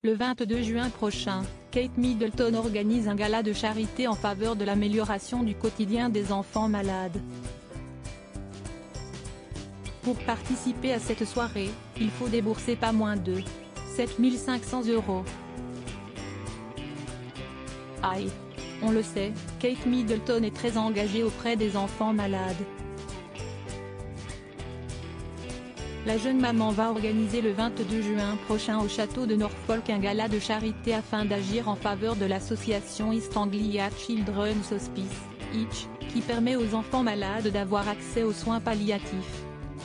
Le 22 juin prochain, Kate Middleton organise un gala de charité en faveur de l'amélioration du quotidien des enfants malades. Pour participer à cette soirée, il faut débourser pas moins de 7 500 €. Aïe. On le sait, Kate Middleton est très engagée auprès des enfants malades. La jeune maman va organiser le 22 juin prochain au château de Norfolk un gala de charité afin d'agir en faveur de l'association East Anglia Children's Hospice, EACH, qui permet aux enfants malades d'avoir accès aux soins palliatifs.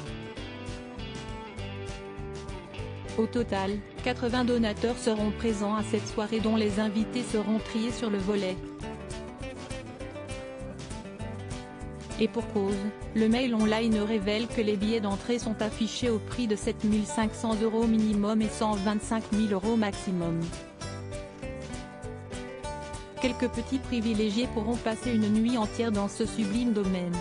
Au total, 80 donateurs seront présents à cette soirée dont les invités seront triés sur le volet. Et pour cause, le mail online révèle que les billets d'entrée sont affichés au prix de 7 500 € minimum et 125 000 € maximum. Quelques petits privilégiés pourront passer une nuit entière dans ce sublime domaine.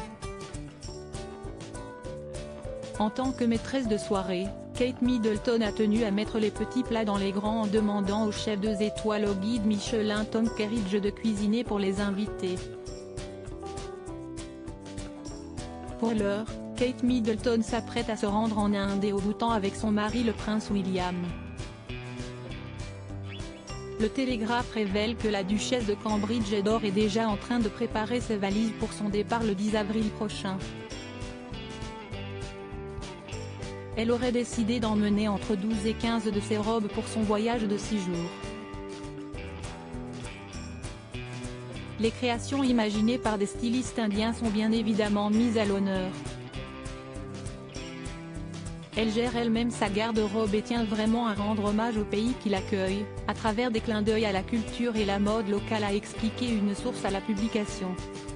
En tant que maîtresse de soirée, Kate Middleton a tenu à mettre les petits plats dans les grands en demandant au chef 2 étoiles au guide Michelin Tom Kerridge de cuisiner pour les invités. Pour l'heure, Kate Middleton s'apprête à se rendre en Inde et au Bhoutan avec son mari le prince William. Le Télégraphe révèle que la duchesse de Cambridge est déjà en train de préparer ses valises pour son départ le 10 avril prochain. Elle aurait décidé d'emmener entre 12 et 15 de ses robes pour son voyage de 6 jours. Les créations imaginées par des stylistes indiens sont bien évidemment mises à l'honneur. Elle gère elle-même sa garde-robe et tient vraiment à rendre hommage au pays qui l'accueille, à travers des clins d'œil à la culture et la mode locale, a expliqué une source à la publication.